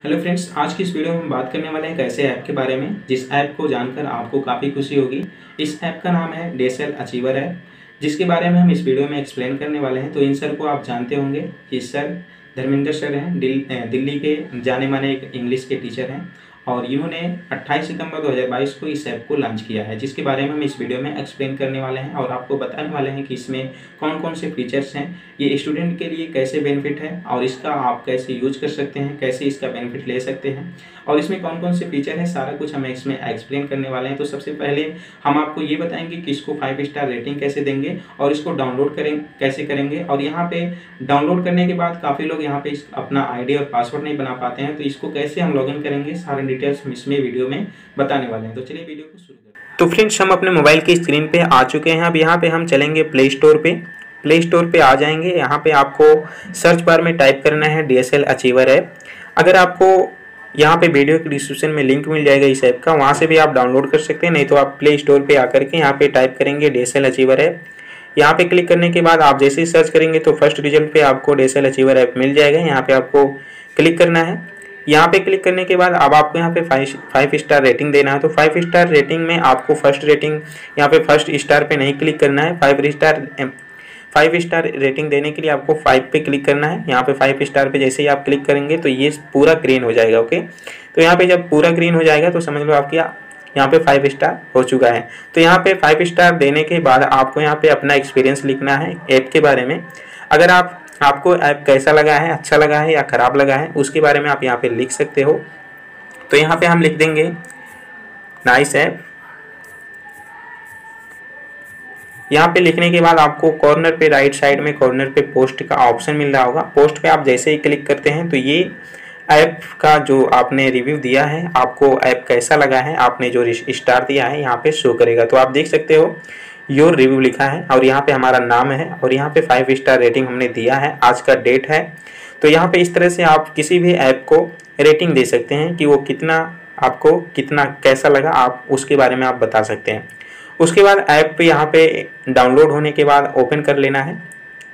Hello friends, आज की इस वीडियो में हम बात करने वाले हैं एक ऐसे ऐप के बारे में जिस ऐप को जानकर आपको काफ़ी खुशी होगी। इस ऐप का नाम है DSL अचीवर ऐप, जिसके बारे में हम इस वीडियो में एक्सप्लेन करने वाले हैं। तो इन सर को आप जानते होंगे कि सर धर्मेंद्र सर हैं, दिल्ली के जाने माने एक इंग्लिश के टीचर हैं और इन्होंने 28 सितंबर 2022 को इस ऐप को लॉन्च किया है, जिसके बारे में हम इस वीडियो में एक्सप्लेन करने वाले हैं और आपको बताने वाले हैं कि इसमें कौन कौन से फीचर्स हैं, ये स्टूडेंट के लिए कैसे बेनिफिट है और इसका आप कैसे यूज कर सकते हैं, कैसे इसका बेनिफिट ले सकते हैं और इसमें कौन कौन से फीचर हैं, सारा कुछ हम इसमें एक्सप्लेन करने वाले हैं। तो सबसे पहले हम आपको ये बताएंगे कि इसको 5 स्टार रेटिंग कैसे देंगे और इसको डाउनलोड कैसे करेंगे। और यहाँ पे डाउनलोड करने के बाद काफ़ी लोग यहाँ पे अपना आईडी और पासवर्ड नहीं बना पाते हैं, तो इसको कैसे हम लॉगिन करेंगे, सारे डिटेल्स हम इसमें वीडियो में बताने वाले हैं। तो चलिए वीडियो को शुरू करते हैं। तो फ्रेंड्स, हम अपने मोबाइल की स्क्रीन पे आ चुके हैं। अब यहाँ पे हम चलेंगे प्ले स्टोर पे आ जाएंगे। यहाँ पे आपको सर्च बार में टाइप करना है DSL अचीवर ऐप। अगर आपको यहाँ पे वीडियो के डिस्क्रिप्शन में लिंक मिल जाएगा इस ऐप का, वहाँ से भी आप डाउनलोड कर सकते हैं, नहीं तो आप प्ले स्टोर पे आकर के यहाँ पे टाइप करेंगे DSL अचीवर ऐप। यहाँ पे क्लिक करने के बाद आप जैसे ही सर्च करेंगे तो फर्स्ट रिजल्ट पे आपको DSL अचीवर ऐप मिल जाएगा। यहाँ पे आपको क्लिक करना है। यहाँ पे क्लिक करने के बाद अब आपको यहाँ पे 5 स्टार रेटिंग देना है। तो 5 स्टार रेटिंग में आपको फर्स्ट रेटिंग यहाँ पे फर्स्ट स्टार पे नहीं क्लिक करना है। 5 स्टार रेटिंग देने के लिए आपको 5 पे क्लिक करना है। यहाँ पे 5 स्टार पे जैसे ही आप क्लिक करेंगे तो ये पूरा ग्रीन हो जाएगा। ओके, तो यहाँ पे जब पूरा ग्रीन हो जाएगा तो समझ लो आपकी यहाँ पे 5 स्टार हो चुका है। तो यहाँ पे 5 स्टार देने के बाद आपको यहाँ पे अपना एक्सपीरियंस लिखना है ऐप के बारे में। अगर आपको ऐप कैसा लगा है, अच्छा लगा है या ख़राब लगा है, उसके बारे में आप यहाँ पे लिख सकते हो। तो यहाँ पे हम लिख देंगे नाइस ऐप। यहाँ पे लिखने के बाद आपको कॉर्नर पे राइट साइड में कॉर्नर पे पोस्ट का ऑप्शन मिल रहा होगा। पोस्ट पे आप जैसे ही क्लिक करते हैं तो ये ऐप का जो आपने रिव्यू दिया है, आपको ऐप कैसा लगा है, आपने जो स्टार दिया है यहाँ पे शो करेगा। तो आप देख सकते हो योर रिव्यू लिखा है और यहाँ पे हमारा नाम है और यहाँ पे 5 स्टार रेटिंग हमने दिया है, आज का डेट है। तो यहाँ पे इस तरह से आप किसी भी ऐप को रेटिंग दे सकते हैं कि वो आपको कितना कैसा लगा, आप उसके बारे में आप बता सकते हैं। उसके बाद ऐप पे यहाँ पे डाउनलोड होने के बाद ओपन कर लेना है।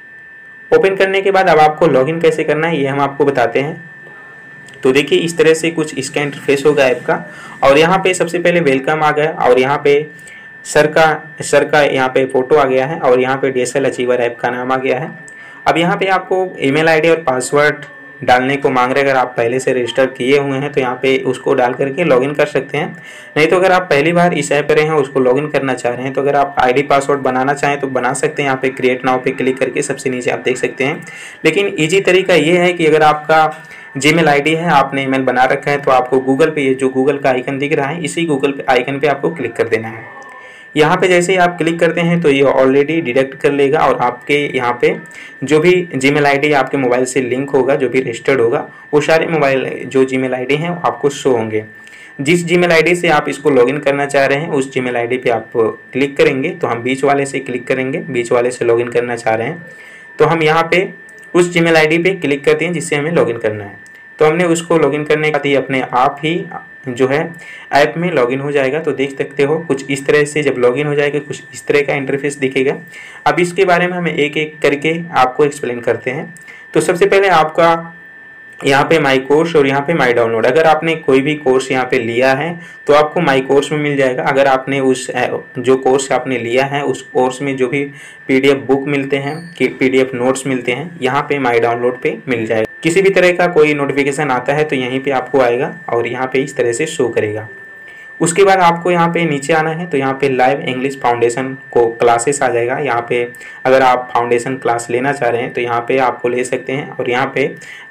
ओपन करने के बाद अब आपको लॉगिन कैसे करना है ये हम आपको बताते हैं। तो देखिए इस तरह से कुछ इसका इंटरफेस होगा ऐप का और यहाँ पे सबसे पहले वेलकम आ गया और यहाँ पे सर का यहाँ पे फोटो आ गया है और यहाँ पे DSL अचीवर ऐप का नाम आ गया है। अब यहाँ पे आपको ईमेल आईडी और पासवर्ड डालने को मांग रहे हैं। अगर आप पहले से रजिस्टर किए हुए हैं तो यहाँ पे उसको डाल करके लॉगिन कर सकते हैं, नहीं तो अगर आप पहली बार इस ऐप पर हैं उसको लॉगिन करना चाह रहे हैं तो अगर आप आईडी पासवर्ड बनाना चाहें तो बना सकते हैं। यहाँ पे क्रिएट नाउ पे क्लिक करके सबसे नीचे आप देख सकते हैं। लेकिन ईजी तरीका ये है कि अगर आपका जीमेल आईडी है, आपने ईमेल बना रखा है, तो आपको गूगल पे ये जो गूगल का आइकन दिख रहा है इसी गूगल पे आइकन पे आपको क्लिक कर देना है। यहाँ पे जैसे ही आप क्लिक करते हैं तो ये ऑलरेडी डिटेक्ट कर लेगा और आपके यहाँ पे जो भी जीमेल आईडी आपके मोबाइल से लिंक होगा, जो भी रजिस्टर्ड होगा, वो सारे मोबाइल जो जीमेल आईडी हैं आपको शो होंगे। जिस जीमेल आईडी से आप इसको लॉगिन करना चाह रहे हैं उस जीमेल आईडी पे आप क्लिक करेंगे। तो हम बीच वाले से क्लिक करेंगे, बीच वाले से लॉगिन करना चाह रहे हैं तो हम यहाँ पे उस जीमेल आईडी पे क्लिक करते हैं जिससे हमें लॉगिन करना है। तो हमने उसको लॉगिन करने के बाद ये अपने आप ही जो है ऐप में लॉगिन हो जाएगा। तो देख सकते हो कुछ इस तरह से जब लॉगिन हो जाएगा कुछ इस तरह का इंटरफेस दिखेगा। अब इसके बारे में हम एक एक करके आपको एक्सप्लेन करते हैं। तो सबसे पहले आपका यहाँ पे माई कोर्स और यहाँ पे माई डाउनलोड, अगर आपने कोई भी कोर्स यहाँ पे लिया है तो आपको माई कोर्स में मिल जाएगा। अगर आपने उस जो कोर्स आपने लिया है उस कोर्स में जो भी PDF बुक मिलते हैं कि PDF नोट्स मिलते हैं, यहाँ पे माई डाउनलोड पे मिल जाएगा। किसी भी तरह का कोई नोटिफिकेशन आता है तो यहीं पे आपको आएगा और यहाँ पे इस तरह से शो करेगा। उसके बाद आपको यहाँ पे नीचे आना है तो यहाँ पे लाइव इंग्लिश फाउंडेशन को क्लासेस आ जाएगा। यहाँ पे अगर आप फाउंडेशन क्लास लेना चाह रहे हैं तो यहाँ पे आपको ले सकते हैं और यहाँ पे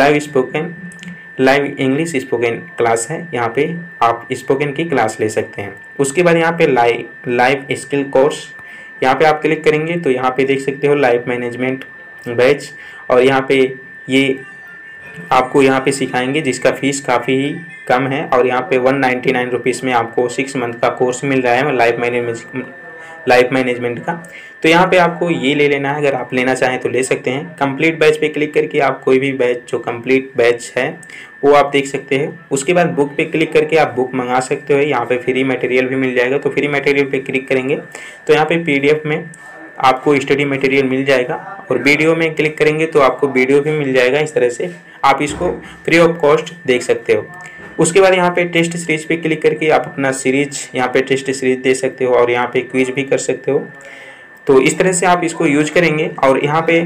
लाइव इंग्लिश स्पोकन क्लास है, यहाँ पे आप स्पोकन की क्लास ले सकते हैं। उसके बाद यहाँ पे लाइव स्किल कोर्स, यहाँ पे आप क्लिक करेंगे तो यहाँ पे देख सकते हो लाइव मैनेजमेंट बैच और यहाँ पे ये आपको यहाँ पे सिखाएंगे जिसका फीस काफ़ी कम है और यहाँ पे 199 रुपीज़ में आपको 6 मंथ का कोर्स मिल रहा है लाइफ मैनेजमेंट का। तो यहाँ पे आपको ये ले लेना है, अगर आप लेना चाहें तो ले सकते हैं। कंप्लीट बैच पे क्लिक करके आप कोई भी बैच जो कंप्लीट बैच है वो आप देख सकते हैं। उसके बाद बुक पे क्लिक करके आप बुक मंगा सकते हो। यहाँ पे फ्री मटेरियल भी मिल जाएगा। तो फ्री मटेरियल पे क्लिक करेंगे तो यहाँ पे PDF में आपको स्टडी मटेरियल मिल जाएगा, और वीडियो में क्लिक करेंगे तो आपको वीडियो भी मिल जाएगा। इस तरह से आप इसको फ्री ऑफ कॉस्ट देख सकते हो। उसके बाद यहाँ पे टेस्ट सीरीज पे क्लिक करके आप अपना सीरीज यहाँ पे टेस्ट सीरीज दे सकते हो, और यहाँ पे क्विज भी कर सकते हो। तो इस तरह से आप इसको यूज करेंगे। और यहाँ पे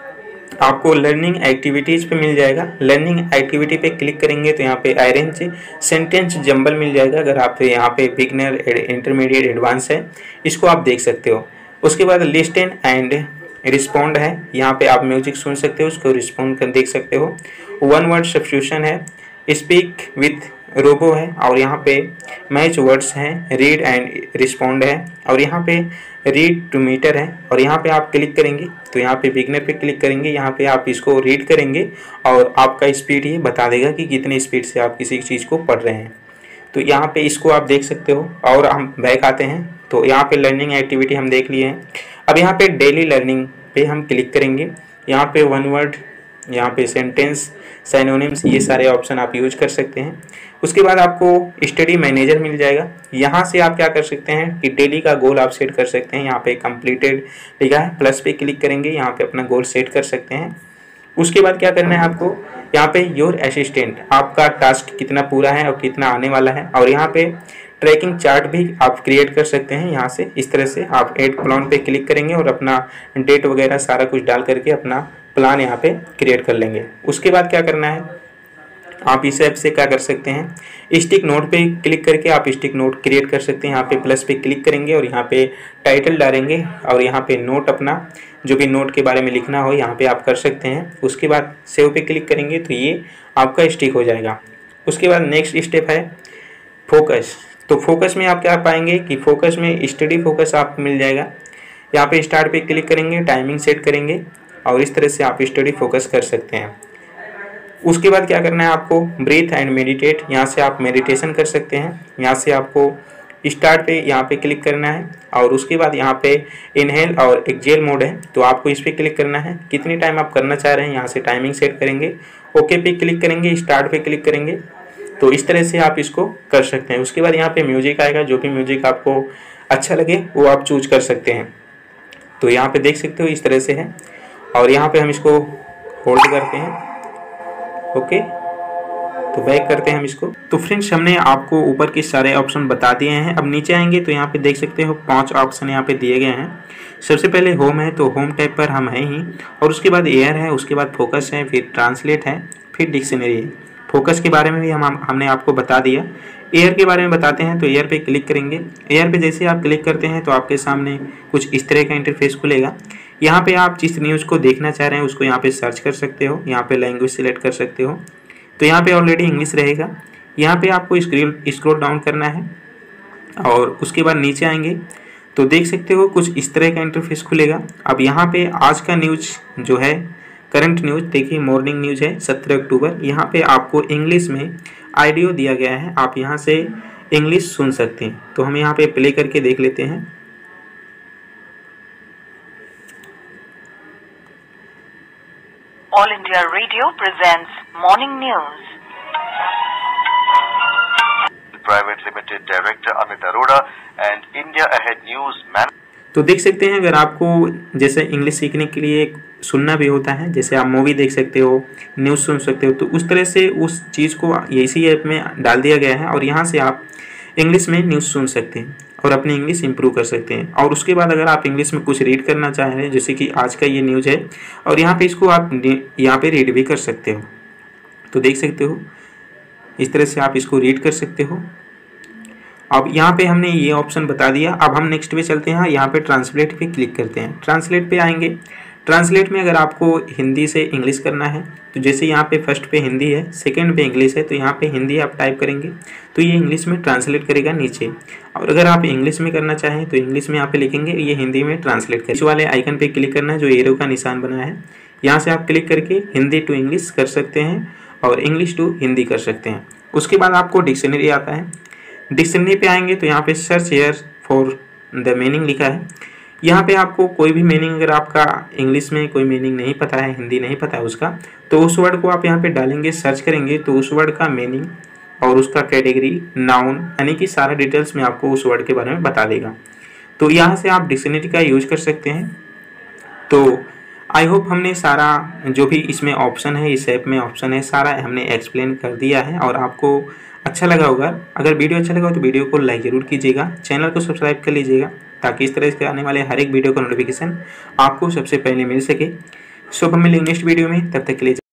आपको लर्निंग एक्टिविटीज़ पे मिल जाएगा। लर्निंग एक्टिविटी पे क्लिक करेंगे तो यहाँ पे अरेंज सेंटेंस जंबल मिल जाएगा। अगर आप यहाँ पे बिगनर, इंटरमीडिएट, एडवांस है, इसको आप देख सकते हो। उसके बाद लिस्टन एंड रिस्पॉन्ड है, यहाँ पे आप म्यूजिक सुन सकते हो, उसको रिस्पॉन्ड कर देख सकते हो। वन वर्ड सब्स्टिट्यूशन है, स्पीक विथ रोबो है, और यहाँ पे मैच वर्ड्स हैं, रीड एंड रिस्पॉन्ड है, और यहाँ पे रीड टू मीटर है। और यहाँ पे आप क्लिक करेंगे तो यहाँ पे बिगनर पे क्लिक करेंगे, यहाँ पे आप इसको रीड करेंगे और आपका स्पीड ये बता देगा कि कितने स्पीड से आप किसी चीज़ को पढ़ रहे हैं। तो यहाँ पे इसको आप देख सकते हो। और हम बैक आते हैं तो यहाँ पे लर्निंग एक्टिविटी हम देख लिए हैं। अब यहाँ पे डेली लर्निंग पे हम क्लिक करेंगे। यहाँ पे वन वर्ड, यहाँ पे सेंटेंस, सिनोनिम्स, ये सारे ऑप्शन आप यूज कर सकते हैं। उसके बाद आपको स्टडी मैनेजर मिल जाएगा। यहाँ से आप क्या कर सकते हैं कि डेली का गोल आप सेट कर सकते हैं। यहाँ पे कंप्लीटेड लिखा है, प्लस पे क्लिक करेंगे, यहाँ पे अपना गोल सेट कर सकते हैं। उसके बाद क्या करना है आपको, यहाँ पे योर असिस्टेंट, आपका टास्क कितना पूरा है और कितना आने वाला है। और यहाँ पे ट्रैकिंग चार्ट भी आप क्रिएट कर सकते हैं। यहाँ से इस तरह से आप एड प्लान पे क्लिक करेंगे और अपना डेट वगैरह सारा कुछ डाल करके अपना प्लान यहाँ पे क्रिएट कर लेंगे। उसके बाद क्या करना है, आप इस ऐप से क्या कर सकते हैं, स्टिक नोट पे क्लिक करके आप स्टिक नोट क्रिएट कर सकते हैं। यहाँ पे प्लस पे क्लिक करेंगे और यहाँ पे टाइटल डालेंगे, और यहाँ पे नोट, अपना जो भी नोट के बारे में लिखना हो यहाँ पे आप कर सकते हैं। उसके बाद सेव पे क्लिक करेंगे तो ये आपका स्टिक हो जाएगा। उसके बाद नेक्स्ट स्टेप है फोकस। तो फोकस में आप क्या पाएंगे कि फोकस में स्टडी फोकस आपको मिल जाएगा। यहाँ पे स्टार्ट पे क्लिक करेंगे, टाइमिंग सेट करेंगे, और इस तरह से आप स्टडी फोकस कर सकते हैं। उसके बाद क्या करना है आपको, ब्रीथ एंड मेडिटेट, यहाँ से आप मेडिटेशन कर सकते हैं। यहाँ से आपको स्टार्ट पे यहाँ पे क्लिक करना है, और उसके बाद यहाँ पे इनहेल और एक्सेल मोड है, तो आपको इस पर क्लिक करना है। कितनी टाइम आप करना चाह रहे हैं, यहाँ से टाइमिंग सेट करेंगे, ओके पे क्लिक करेंगे, स्टार्ट पे क्लिक करेंगे। तो इस तरह से आप इसको कर सकते हैं। उसके बाद यहाँ पे म्यूजिक आएगा, जो भी म्यूजिक आपको अच्छा लगे वो आप चूज कर सकते हैं। तो यहाँ पे देख सकते हो इस तरह से है, और यहाँ पे हम इसको होल्ड करते हैं, ओके। तो बैक करते हैं हम इसको। तो फ्रेंड्स, हमने आपको ऊपर के सारे ऑप्शन बता दिए हैं। अब नीचे आएंगे तो यहाँ पे देख सकते हो 5 ऑप्शन यहाँ पे दिए गए हैं। सबसे पहले होम है, तो होम टैब पर हम हैं ही, और उसके बाद एयर है, उसके बाद फोकस है, फिर ट्रांसलेट है, फिर डिक्शनरी है। फोकस के बारे में भी हमने आपको बता दिया। एयर के बारे में बताते हैं, तो एयर पे क्लिक करेंगे। एयर पे जैसे आप क्लिक करते हैं तो आपके सामने कुछ इस तरह का इंटरफेस खुलेगा। यहाँ पे आप जिस न्यूज़ को देखना चाह रहे हैं उसको यहाँ पे सर्च कर सकते हो, यहाँ पे लैंग्वेज सिलेक्ट कर सकते हो। तो यहाँ पे ऑलरेडी इंग्लिश रहेगा। यहाँ पे आपको स्क्रॉल डाउन करना है, और उसके बाद नीचे आएंगे तो देख सकते हो कुछ इस तरह का इंटरफेस खुलेगा। अब यहाँ पे आज का न्यूज़ जो है, करंट न्यूज़ देखिए, मॉर्निंग न्यूज़ है 17 अक्टूबर। यहाँ पे आपको इंग्लिश में ऑडियो दिया गया है, आप यहाँ से इंग्लिश सुन सकते हैं। तो हम यहाँ पे प्ले करके देख लेते हैं। All India Radio presents Morning News. Private Limited Director Amit Arora and India Ahead News Man. तो देख सकते हैं, अगर आपको जैसे इंग्लिश सीखने के लिए सुनना भी होता है, जैसे आप मूवी देख सकते हो, न्यूज़ सुन सकते हो, तो उस तरह से उस चीज़ को इसी ऐप में डाल दिया गया है, और यहाँ से आप इंग्लिश में न्यूज़ सुन सकते हैं और अपनी इंग्लिश इंप्रूव कर सकते हैं। और उसके बाद अगर आप इंग्लिश में कुछ रीड करना चाह रहे हैं, जैसे कि आज का ये न्यूज़ है, और यहाँ पे इसको आप यहाँ पे रीड भी कर सकते हो। तो देख सकते हो इस तरह से आप इसको रीड कर सकते हो। अब यहाँ पे हमने ये ऑप्शन बता दिया। अब हम नेक्स्ट पे चलते हैं, यहाँ पे ट्रांसलेट पे क्लिक करते हैं। ट्रांसलेट पे आएंगे। ट्रांसलेट में अगर आपको हिंदी से इंग्लिश करना है, तो जैसे यहाँ पे फर्स्ट पे हिंदी है, सेकंड पे इंग्लिश है, तो यहाँ पे हिंदी आप टाइप करेंगे तो ये इंग्लिश में ट्रांसलेट करेगा नीचे। और अगर आप इंग्लिश में करना चाहें तो इंग्लिश में यहाँ पे लिखेंगे, ये हिंदी में ट्रांसलेट करेगा। इस वाले आइकन पे क्लिक करना है जो एरो का निशान बना है, यहाँ से आप क्लिक करके हिंदी टू इंग्लिश कर सकते हैं और इंग्लिश टू हिंदी कर सकते हैं। उसके बाद आपको डिक्शनरी आता है। डिक्शनरी पे आएंगे तो यहाँ पे search here for the meaning लिखा है। यहाँ पे आपको कोई भी मीनिंग, अगर आपका इंग्लिश में कोई मीनिंग नहीं पता है, हिंदी नहीं पता है उसका, तो उस वर्ड को आप यहाँ पे डालेंगे, सर्च करेंगे तो उस वर्ड का मीनिंग और उसका कैटेगरी, नाउन, यानी कि सारा डिटेल्स में आपको उस वर्ड के बारे में बता देगा। तो यहाँ से आप डिक्शनरी का यूज कर सकते हैं। तो आई होप हमने सारा जो भी इसमें ऑप्शन है, इस ऐप में ऑप्शन है, सारा हमने एक्सप्लेन कर दिया है और आपको अच्छा लगा होगा। अगर वीडियो अच्छा लगा हो तो वीडियो को लाइक ज़रूर कीजिएगा, चैनल को सब्सक्राइब कर लीजिएगा ताकि इस तरह से आने वाले हर एक वीडियो का नोटिफिकेशन आपको सबसे पहले मिल सके। सो हम मिलेंगे नेक्स्ट वीडियो में, तब तक के लिए।